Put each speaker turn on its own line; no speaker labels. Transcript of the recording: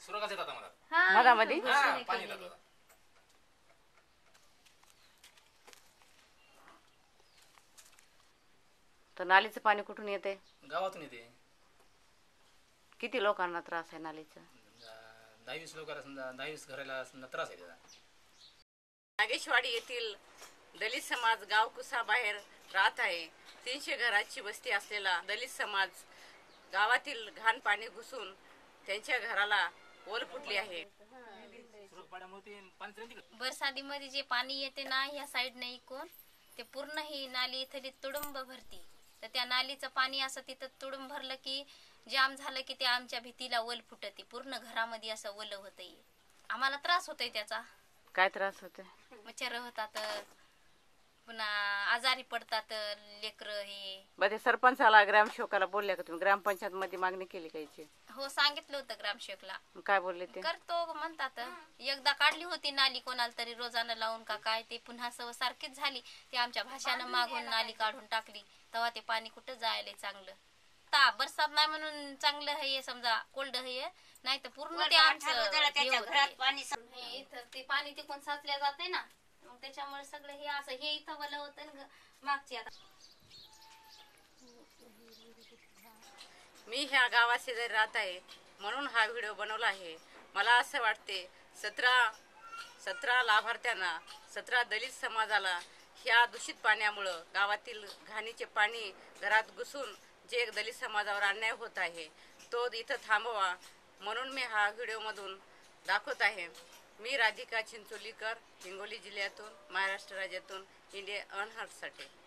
सुरगास येतात मला
मधामध्ये
पाणी येतात.
तर नालीचं पाणी कुठून येते?
गावातून येते.
किती लोकांना त्रास आहे नालीचा?
10-20 लोकांना समजा 10-20 घराला समजा त्रास आहे त्याचा.
नागेशवाडी येथील दलित समाज गावकुसा बाहेर राहत आहे. 300 घराची वस्ती असलेला दलित समाज गावातील घाण पाणी घुसून त्यांच्या घराला ओल फुटली आहे.
बरसातीमध्ये जे पाणी येते ना ह्या साईड नाही कोण ते पूर्ण ही नाली इथली तुडुंब भरती. तर त्या नालीचं पाणी असं तिथं तुडुंब भरलं की जाम झालं की ते आमच्या भीतीला ओल फुटते. पूर्ण घरामध्ये असं ओलं होतंय. आम्हाला त्रास होतोय त्याचा.
काय त्रास होते?
मच्छर होतात, पुन्हा आजारी पडतात लेकरं. हे
बरं, सरपंचाला ग्रामसेवकाला बोलल्या का तुम्ही? ग्रामपंचायत मध्ये मागणी केली कायची?
हो, सांगितलं होतं ग्रामसेवकला.
काय बोलले ते?
करतो म्हणतात. एकदा काढली होती नाली कोणाला तरी रोजानं लावून का काय, ते पुन्हा सव सारखीच झाली. ते आमच्या भाषानं मागून नाली काढून टाकली. तेव्हा ते पाणी कुठं जायला चांगलं. ता बरसात नाही म्हणून चांगलं आहे समजा, कोल्ड आहे, नाही तर पूर्ण ते आमचं इथं ते पाणी तिकून साचल्या जाते ना, मग त्याच्यामुळे सगळं हे असं हे इथं वलं होतं ना मागची. आता
मी ह्या गावाशेजारी राहत आहे म्हणून हा व्हिडिओ बनवला आहे. मला असं वाटते 17 लाभार्थ्यांना, 17 दलित समाजाला ह्या दूषित पाण्यामुळं, गावातील घाणीचे पाणी घरात घुसून जे दलित समाजावर अन्याय होत आहे तो इथं थांबवा म्हणून मी हा व्हिडिओमधून दाखवत आहे. मी राधिका चिंचोलीकर, हिंगोली जिल्ह्यातून, महाराष्ट्र राज्यातून, इंडिया अनहर्टसाठी.